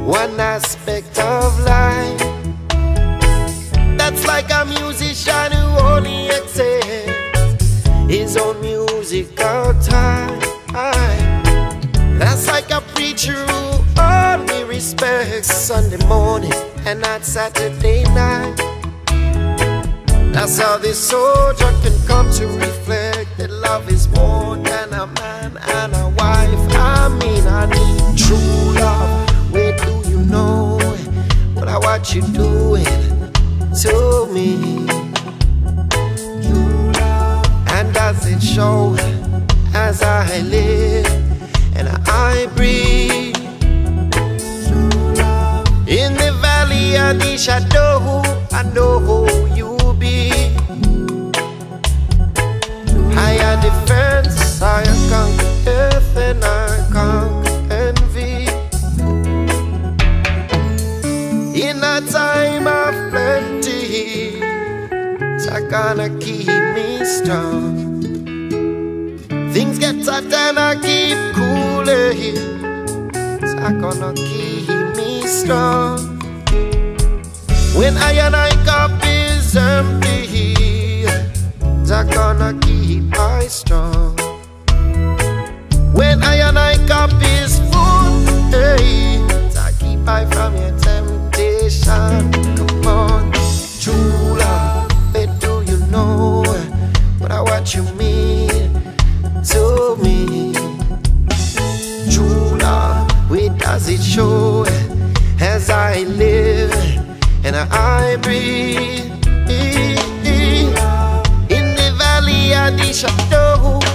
one aspect of life. That's like a musician who only accepts his own musical time. That's like a preacher who only respects Sunday morning and not Saturday night. That's how this soldier can come to reflect that love is more than a man and a wife. I mean, I need true love. Where do you know what you doing to me? And does it show as I live and I breathe? In the valley of the shadow, I know who you be. Higher defense, I conquer death and I conquer envy. In a time of plenty, it's gonna keep me strong. Things get hot and I keep cooling, it's gonna keep me strong. When I and I cup is empty, it's gonna keep I strong. When I and I cup is full, hey, it's keep I from your temptation. Come on, true love, where do you know what you mean to me? True love, where does it show as I live and I breathe? In the valley of the shadow,